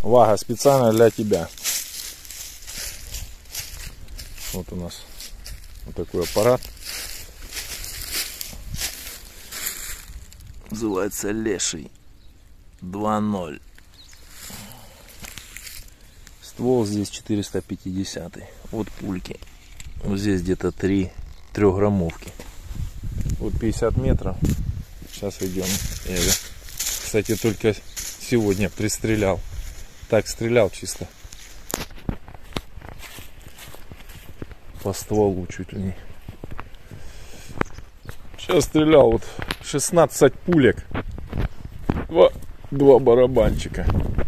Вага, специально для тебя. Вот у нас вот такой аппарат. Называется Леший 2.0. Ствол здесь 450. Вот пульки. Вот здесь где-то 3 трехграммовки. Вот 50 метров. Сейчас идем. Я, кстати, только сегодня пристрелял. Так стрелял чисто. По стволу чуть ли не. Сейчас стрелял вот 16 пулек. Два барабанчика.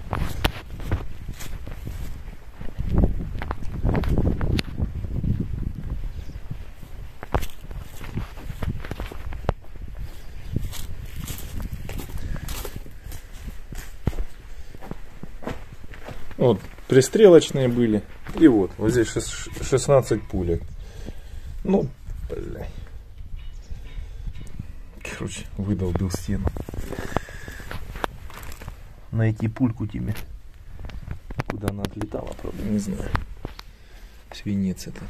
Вот, пристрелочные были. И вот здесь 16 пулек. Ну, блядь. Короче, выдолбил стену. Найти пульку тебе. Куда она отлетала, правда, не знаю. Свинец это.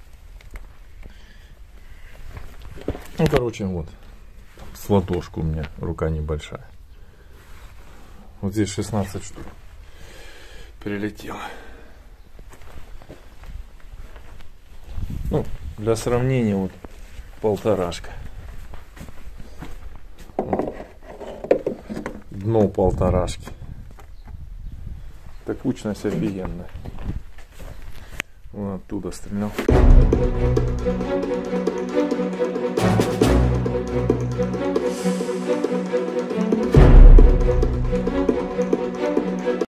Ну, короче, вот. С ладошку у меня рука небольшая. Вот здесь 16 штук. Прилетело. Ну, для сравнения, вот полторашка. Дно полторашки. Так кучность офигенная. Вон оттуда стрелял.